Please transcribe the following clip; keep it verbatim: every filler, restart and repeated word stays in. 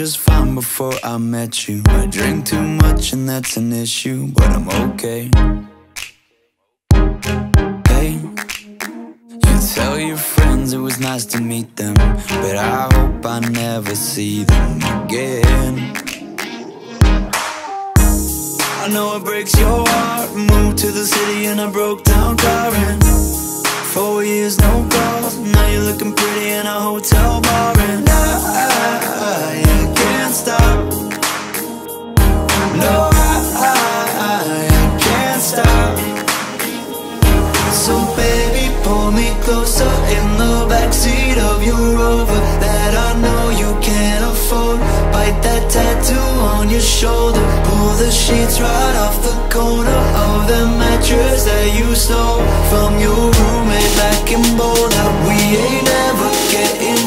just fine before I met you. I drink too much and that's an issue, but I'm okay. Hey, you tell your friends it was nice to meet them, but I hope I never see them again. I know it breaks your heart. Moved to the city in a broke down car, and four years no calls. Now you're looking pretty in a hotel bar, and I, I, I can't stop. No, I, I, I can't stop. So baby, pull me closer in the backseat of your Rover that I know you can't afford. Bite that tattoo on your shoulder. Pull the sheets right off the corner of the mattress that you stole from your roommate back in Boulder. We ain't ever getting